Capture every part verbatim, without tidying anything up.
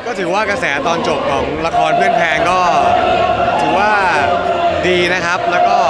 ก็ถือว่ากระแสตอนจบของละครเพื่อนแพงก็ถือว่าดีนะครับแล้วก็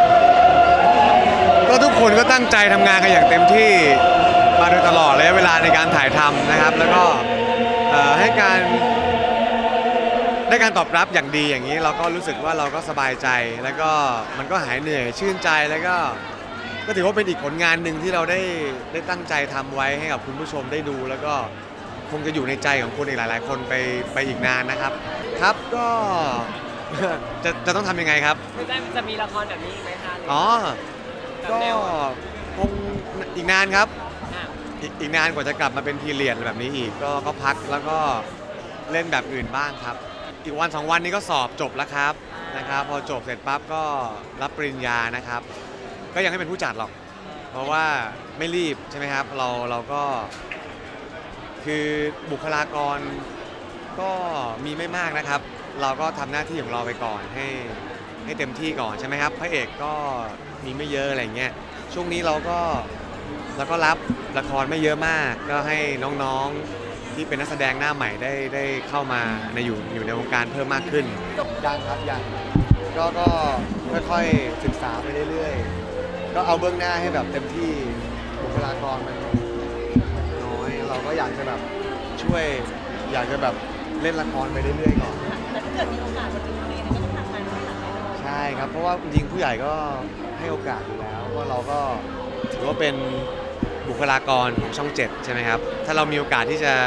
ก็ทุกคนก็ตั้งใจทำงานกันอย่างเต็มที่มาโดยตลอดระยะเวลาในการถ่ายทำนะครับแล้วก็ให้การได้การตอบรับอย่างดีอย่างนี้เราก็รู้สึกว่าเราก็สบายใจแล้วก็มันก็หายเหนื่อยชื่นใจแล้วก็ก็ถือว่าเป็นอีกผลงานหนึ่งที่เราได้ได้ตั้งใจทำไว้ให้กับคุณผู้ชมได้ดูแล้วก็คงจะอยู่ในใจของคนอีกหลายๆคนไปไปอีกนานนะครับครับก็จะจะต้องทำยังไงครับจะมีละครแบบนี้ไหมคะอ๋อก็คงอีกนานครับอีกอีกนานกว่าจะกลับมาเป็นพีเรียดแบบนี้อีกก็ก็พักแล้วก็เล่นแบบอื่นบ้างครับอีกวันสองวันนี้ก็สอบจบแล้วครับนะครับพอจบเสร็จปั๊บก็รับปริญญานะครับก็ยังไม่เป็นผู้จัดหรอกเพราะว่าไม่รีบใช่ไหมครับเราเราก็คือบุคลากรก็มีไม่มากนะครับเราก็ทำหน้าที่ของเราไปก่อนให้ให้เต็มที่ก่อนใช่ไหมครับพระเอกก็มีไม่เยอะอะไรเงี้ยช่วงนี้เราก็เราก็รับละครไม่เยอะมากก็ให้น้องๆที่เป็นนักแสดงหน้าใหม่ได้ได้เข้ามาในอยู่อยู่ในวงการเพิ่มมากขึ้นยังครับยังก็ก็ค่อยๆศึกษาไปเรื่อยๆก็เอาเบื้องหน้าให้แบบเต็มที่บุคลากรมันน้อยเราก็อยากจะแบบช่วยอยากจะแบบเล่นละครไปเรื่อยๆก่อนแต่ถ้าเกิดมีโอกาสมาถึงตรงนี้ก็ต้องทำงานต้องทำงานใช่ครับเพราะว่าจริงผู้ใหญ่ก็ให้โอกาสอยู่แล้วว่าเราก็ถือว่าเป็นบุคลากรของช่องเจ็ดใช่ไหมครับถ้าเรามีโอกาสที่จะ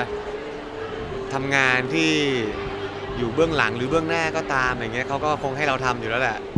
ทำงานที่อยู่เบื้องหลังหรือเบื้องหน้าก็ตามอย่างเงี้ยเขาก็คงให้เราทำอยู่แล้วแหละ